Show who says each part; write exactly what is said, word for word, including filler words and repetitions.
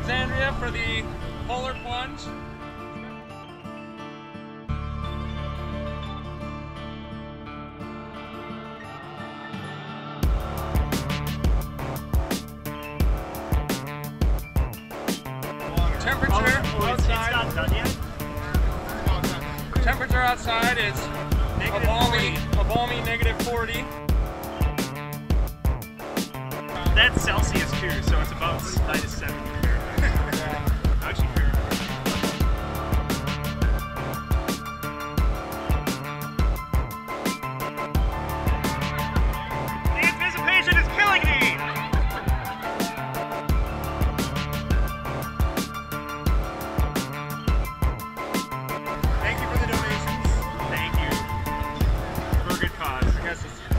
Speaker 1: Alexandria for the Polar Plunge. Temperature
Speaker 2: oh, oh, it's,
Speaker 1: outside.
Speaker 2: it's not done yet?
Speaker 1: Temperature outside is a balmy, a balmy negative forty.
Speaker 2: That's Celsius too, so it's about minus seventy.
Speaker 1: Yeah.
Speaker 2: Actually, fair. The anticipation is killing me!
Speaker 1: Thank you for the donations.
Speaker 2: Thank you. For a good cause.
Speaker 1: I guess it's